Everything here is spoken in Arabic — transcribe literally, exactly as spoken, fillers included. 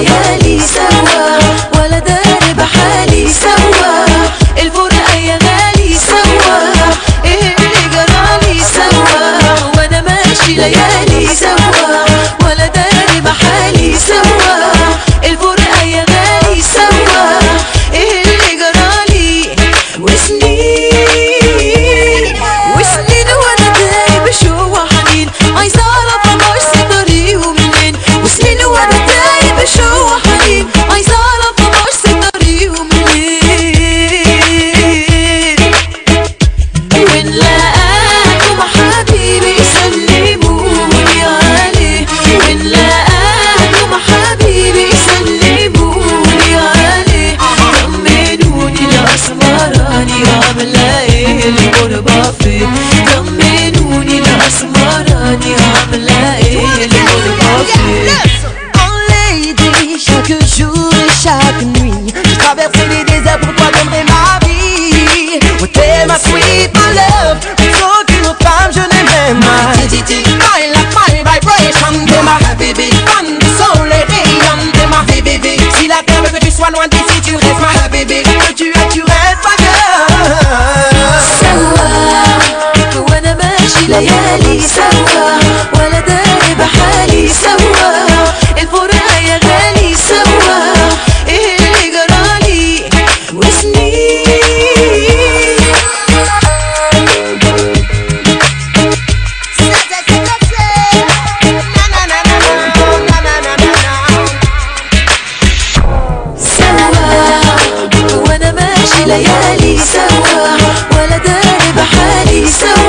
ليالي سوا ولا داري بحالي سوا الفرقة يا غالي سوا ايه اللي جرالي سوا وانا ماشي ليالي سوا ولا داري بحالي سوا الفرقة يا غالي سوا ايه اللي جرالي وسنين وسنين وانا تايه بشوق وحنين عايزة اعرف امشي طريقه منين وسنين وانا تايه بشوق وحنين عايزة اعرف امشي طريقه منين وان لقاكم حبيبي سلموني عليه وان لقاكم حبيبي سلموني عليه طمنوني لأسمراني عاملة ايه الغربة فين طمنوني لأسمراني عاملة ايه الغربة فين Oh lady, chaque jour et chaque nuit j'ai traversé les déserts pour toi donner ma vie. Oh t'es ma sweet, my love, plus aucune autre femme je n'aimais pas. My love, my vibration, t'es ma habibi. Quand le soleil rayonne, t'es ma habibi. Si la terre veut que tu sois loin d'ici, tu restes ma habibi. Que tu es, tu restes ma girl. سوا وانا ماشي ليالي سوا ولا داري بحالي سوا الفرقة يا غالي سوا ايه اللي جرالي وسنين سوا وانا ماشي ليالي سوا ولا داري بحالي سوا